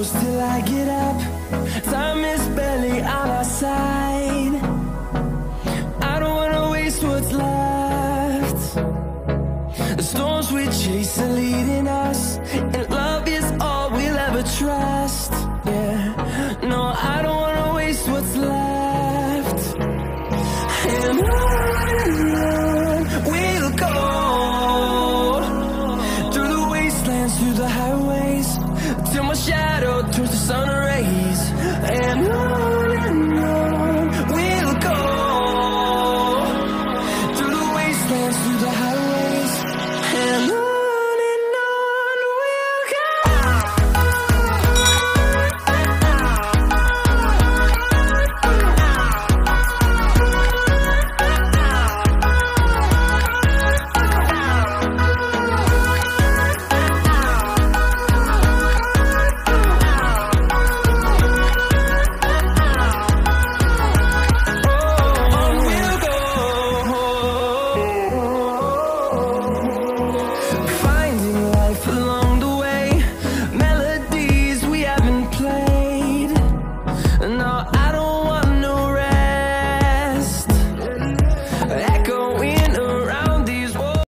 close till I get up. Time is barely on our side. I don't wanna waste what's left. The storms we chase are leading us, and love is all we'll ever try.